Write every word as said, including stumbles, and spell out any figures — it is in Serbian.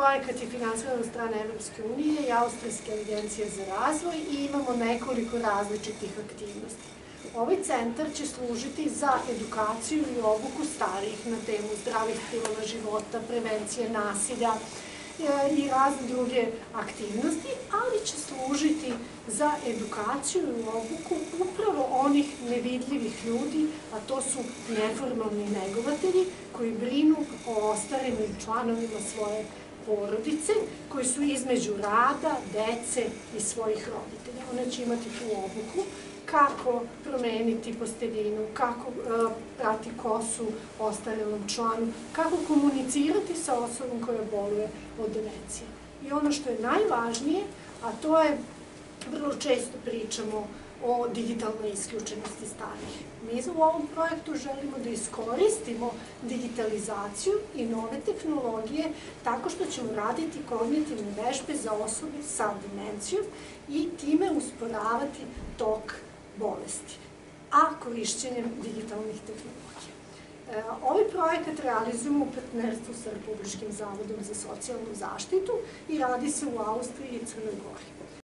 projekat je finansiran od strane Evropske unije i Austrijske agencije za razvoj i imamo nekoliko različitih aktivnosti. Ovaj centar će služiti za edukaciju i obuku starijih na temu zdravih stilova života, prevencije nasilja i razne druge aktivnosti, ali će služiti za edukaciju i obuku upravo onih nevidljivih ljudi, a to su neformalni negovatelji koji brinu o ostarelim članovima svoje porodice, koji su između rada, dece i svojih roditelja. One će imati tu obuku kako promeniti posteljinu, kako prati kosu ostarelom članu, kako komunicirati sa osobom koja boluje od demencije. I ono što je najvažnije, a to je, vrlo često pričamo o digitalnoj isključenosti starijih. Mi u ovom projektu želimo da iskoristimo digitalizaciju i nove tehnologije tako što ćemo raditi kognitivne vežbe za osobe sa demencijom i time usporavati tok bolesti, a korišćenjem digitalnih tehnologija. Ovaj projekat realizujemo u partnerstvu sa Republičkim zavodom za socijalnu zaštitu i radi se u Austriji i Crnoj Gori.